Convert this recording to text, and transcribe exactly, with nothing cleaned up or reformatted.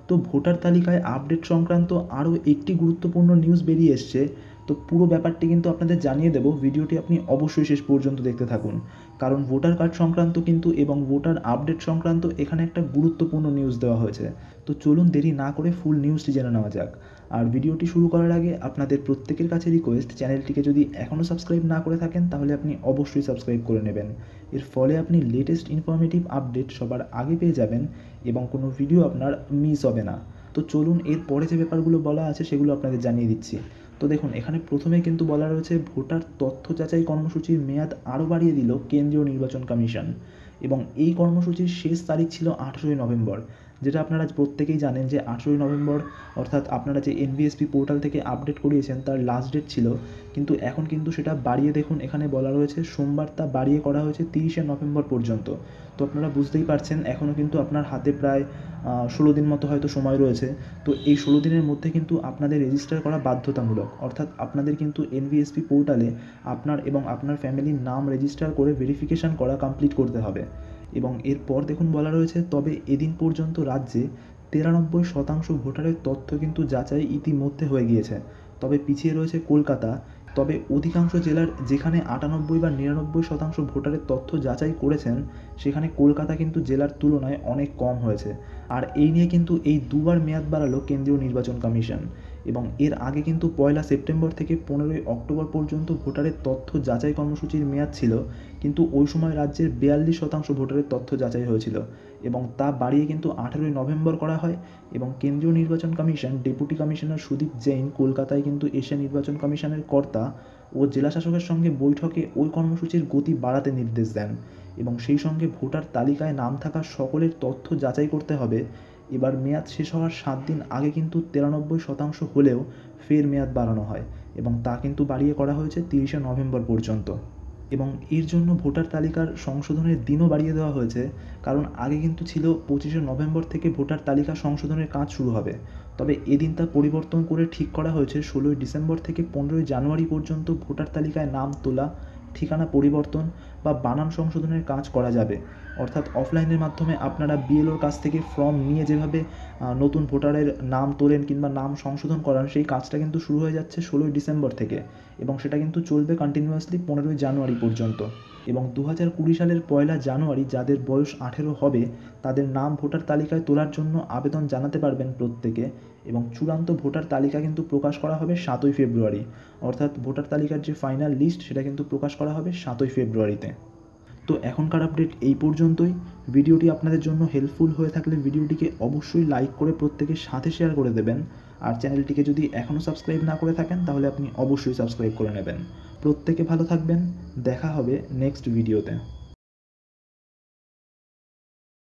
তো ভোটার তালিকায় আপডেট সংক্রান্ত আরও একটি গুরুত্বপূর্ণ নিউজ বেরিয়ে এসছে। তো পুরো ব্যাপারটি কিন্তু আপনাদের জানিয়ে দেব, ভিডিওটি আপনি অবশ্যই শেষ পর্যন্ত দেখতে থাকুন, কারণ ভোটার কার্ড সংক্রান্ত কিন্তু এবং ভোটার আপডেট সংক্রান্ত এখানে একটা গুরুত্বপূর্ণ নিউজ দেওয়া হয়েছে। তো চলুন দেরি না করে ফুল নিউজটি জেনে নেওয়া যাক। আর ভিডিওটি শুরু করার আগে আপনাদের প্রত্যেকের কাছে রিকোয়েস্ট, চ্যানেলটিকে যদি এখনও সাবস্ক্রাইব না করে থাকেন তাহলে আপনি অবশ্যই সাবস্ক্রাইব করে নেবেন। এর ফলে আপনি লেটেস্ট ইনফরমেটিভ আপডেট সবার আগে পেয়ে যাবেন এবং কোনো ভিডিও আপনার মিস হবে না। তো চলুন এর পরে যে ব্যাপারগুলো বলা আছে সেগুলো আপনাদের জানিয়ে দিচ্ছি। তো দেখুন, এখানে প্রথমে কিন্তু বলা রয়েছে ভোটার তথ্য যাচাই কর্মসূচির মেয়াদ আরও বাড়িয়ে দিল কেন্দ্রীয় নির্বাচন কমিশন, এবং এই কর্মসূচির শেষ তারিখ ছিল আঠেরোই নভেম্বর, যেটা আপনারা প্রত্যেকেই জানেন যে আঠেরোই নভেম্বর অর্থাৎ আপনারা যে এনভিএসপি পোর্টাল থেকে আপডেট করিয়েছেন তার লাস্ট ডেট ছিল। কিন্তু এখন কিন্তু সেটা বাড়িয়ে, দেখুন এখানে বলা রয়েছে সোমবার তা বাড়িয়ে করা হয়েছে তিরিশে নভেম্বর পর্যন্ত। তো আপনারা বুঝতেই পারছেন এখনও কিন্তু আপনার হাতে প্রায় ষোলো দিন মতো হয়তো সময় রয়েছে। তো এই ষোলো দিনের মধ্যে কিন্তু আপনাদের রেজিস্টার করা বাধ্যতামূলক, অর্থাৎ আপনাদের কিন্তু এনভিএসপি পোর্টালে আপনার এবং আপনার ফ্যামিলির নাম রেজিস্টার করে ভেরিফিকেশান করা কমপ্লিট করতে হবে। এবং এরপর দেখুন বলা রয়েছে, তবে এদিন পর্যন্ত রাজ্যে তিরানব্বই শতাংশ ভোটারের তথ্য কিন্তু যাচাই ইতিমধ্যে হয়ে গিয়েছে। তবে পিছিয়ে রয়েছে কলকাতা। তবে অধিকাংশ জেলার যেখানে আটানব্বই বা নিরানব্বই শতাংশ ভোটারের তথ্য যাচাই করেছেন, সেখানে কলকাতা কিন্তু জেলার তুলনায় অনেক কম হয়েছে। আর এই নিয়ে কিন্তু এই দুবার মেয়াদ বাড়ালো কেন্দ্রীয় নির্বাচন কমিশন। এবং এর আগে কিন্তু পয়লা সেপ্টেম্বর থেকে পনেরোই অক্টোবর পর্যন্ত ভোটারের তথ্য যাচাই কর্মসূচির মেয়াদ ছিল, কিন্তু ওই সময় রাজ্যের বিয়াল্লিশ শতাংশ ভোটারের তথ্য যাচাই হয়েছিল, এবং তা বাড়িয়ে কিন্তু আঠেরোই নভেম্বর করা হয়। এবং কেন্দ্রীয় নির্বাচন commission deputy commissioner Sudip Jain কলকাতায় কিন্তু এসে নির্বাচন কমিশনের কর্তা ও জেলা শাসকের সঙ্গে বৈঠকে ওই কর্মসূচির গতি বাড়াতে নির্দেশ দেন, এবং সেই সঙ্গে ভোটার তালিকায় নাম থাকা সকলের তথ্য যাচাই করতে হবে। এবার মেয়াদ শেষ হওয়ার সাত দিন আগে কিন্তু তিরানব্বই শতাংশ হলেও ফের মেয়াদ বাড়ানো হয়, এবং তা কিন্তু বাড়িয়ে করা হয়েছে তিরিশে নভেম্বর পর্যন্ত। এবং এর জন্য ভোটার তালিকার সংশোধনের দিনও বাড়িয়ে দেওয়া হয়েছে, কারণ আগে কিন্তু ছিল পঁচিশে নভেম্বর থেকে ভোটার তালিকা সংশোধনের কাজ শুরু হবে। তবে এদিন তা পরিবর্তন করে ঠিক করা হয়েছে ষোলোই ডিসেম্বর থেকে পনেরোই জানুয়ারি পর্যন্ত ভোটার তালিকায় নাম তোলা, ঠিকানা পরিবর্তন বা বানান সংশোধনের কাজ করা যাবে। অর্থাৎ অফলাইনের মাধ্যমে আপনারা বিএলওর কাছ থেকে ফর্ম নিয়ে যেভাবে নতুন ভোটারের নাম তোলেন কিংবা নাম সংশোধন করান, সেই কাজটা কিন্তু শুরু হয়ে যাচ্ছে ষোলোই ডিসেম্বর থেকে, এবং সেটা কিন্তু চলবে কন্টিনিউয়াসলি পনেরোই জানুয়ারি পর্যন্ত। এবং দু হাজার কুড়ি সালের পয়লা জানুয়ারি যাদের বয়স আঠেরো হবে তাদের নাম ভোটার তালিকায় তোলার জন্য আবেদন জানাতে পারবেন প্রত্যেকে। এবং চূড়ান্ত ভোটার তালিকা কিন্তু প্রকাশ করা হবে সাতই ফেব্রুয়ারি, অর্থাৎ ভোটার তালিকার যে ফাইনাল লিস্ট সেটা কিন্তু প্রকাশ করা হবে সাতই ফেব্রুয়ারিতে। তো এখনকার আপডেট এই পর্যন্তই। ভিডিওটি আপনাদের জন্য হেল্পফুল হয়ে থাকলে ভিডিওটিকে অবশ্যই লাইক করে প্রত্যেকের সাথে শেয়ার করে দেবেন। আর চ্যানেলটিকে যদি এখনও সাবস্ক্রাইব না করে থাকেন তাহলে আপনি অবশ্যই সাবস্ক্রাইব করে নেবেন। প্রত্যেকে ভালো থাকবেন, দেখা হবে নেক্সট ভিডিওতে।